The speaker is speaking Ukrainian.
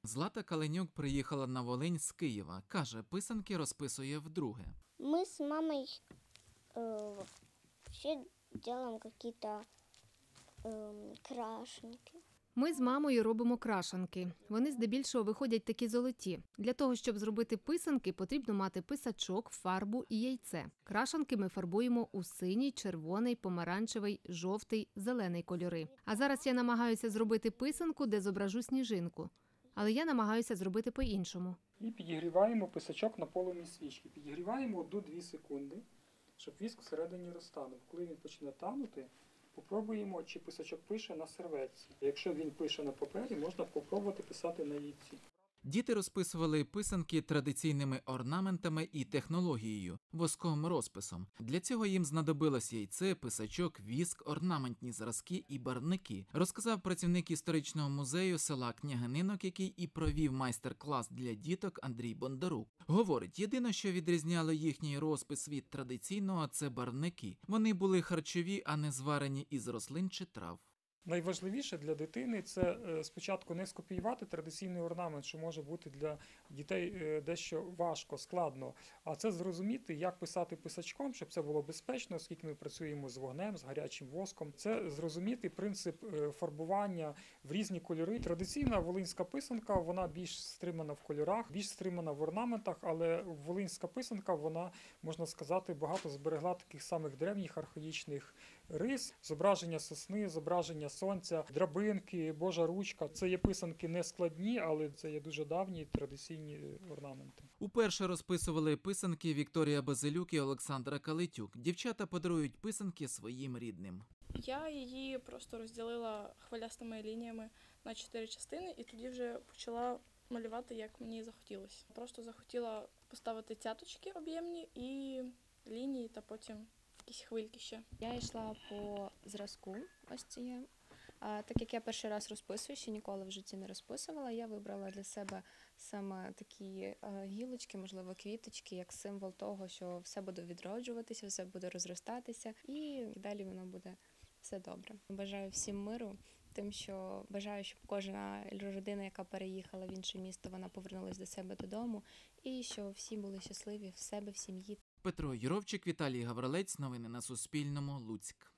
Злата Каленюк приїхала на Волинь з Києва. Каже, писанки розписує вдруге. Мы с мамой вообще делаем какие-то крашенки. Ми з мамою робимо крашанки. Вони здебільшого виходять такі золоті. Для того, щоб зробити писанки, потрібно мати писачок, фарбу і яйце. Крашанки ми фарбуємо у синій, червоний, помаранчевий, жовтий, зелений кольори. А зараз я намагаюся зробити писанку, де зображу сніжинку. Але я намагаюся зробити по-іншому. І підігріваємо писачок на полум'ї свічки. Підігріваємо 1-2 секунди, щоб віск всередині розтанув. Коли він почне танути, попробуємо, чи писачок пише на серветці. Якщо він пише на папері, можна попробувати писати на яйці. Діти розписували писанки традиційними орнаментами і технологією – восковим розписом. Для цього їм знадобилось яйце, писачок, віск, орнаментні зразки і барвники, розказав працівник історичного музею села Княгининок, який і провів майстер-клас для діток Андрій Бондарук. Говорить, єдине, що відрізняло їхній розпис від традиційного – це барвники. Вони були харчові, а не зварені із рослин чи трав. Найважливіше для дитини – це спочатку не скопіювати традиційний орнамент, що може бути для дітей дещо важко, складно, а це зрозуміти, як писати писачком, щоб це було безпечно, оскільки ми працюємо з вогнем, з гарячим воском. Це зрозуміти принцип фарбування в різні кольори. Традиційна волинська писанка, вона більш стримана в кольорах, більш стримана в орнаментах, але волинська писанка, вона, можна сказати, багато зберегла таких самих древніх архаїчних рис, зображення сосни, зображення сонця, драбинки, Божа ручка. Це є писанки не складні, але це є дуже давні традиційні орнаменти. Уперше розписували писанки Вікторія Базилюк і Олександра Калитюк. Дівчата подарують писанки своїм рідним. Я її просто розділила хвилястими лініями на 4 частини і тоді вже почала малювати, як мені захотілося. Просто захотіла поставити цяточки об'ємні і лінії, та потім якісь хвильки ще. Я йшла по зразку ось цією. Так як я перший раз розписую, ще ніколи в житті не розписувала, я вибрала для себе саме такі гілочки, можливо, квіточки, як символ того, що все буде відроджуватися, все буде розростатися і далі воно буде все добре. Бажаю всім миру, тим, що бажаю, щоб кожна родина, яка переїхала в інше місто, вона повернулася до себе додому і що всі були щасливі в себе, в сім'ї. Петро Юровчик, Віталій Гаврилець. Новини на Суспільному. Луцьк.